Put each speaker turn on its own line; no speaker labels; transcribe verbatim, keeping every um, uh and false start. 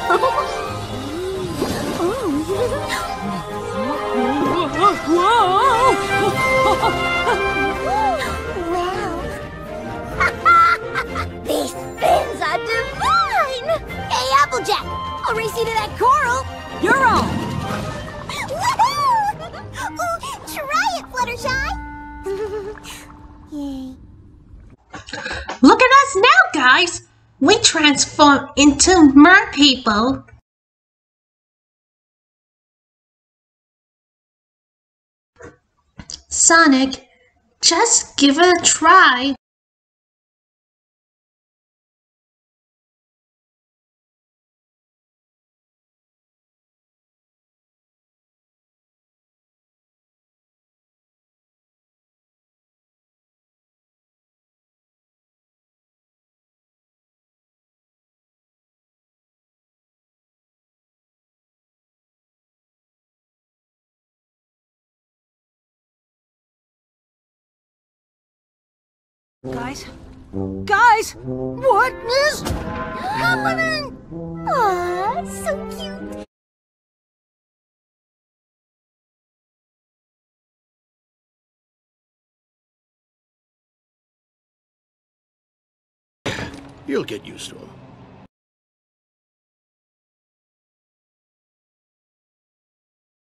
Wow. These spins are divine! Hey, Applejack! I'll race you to that coral!
You're on!
Woohoo! Ooh, try it, Fluttershy! Yay.
Look at us now, guys! We transform into Merpeople. Sonic, just give it a try.
Guys? Guys! What is happening?
Aw, so cute!
You'll get used to him.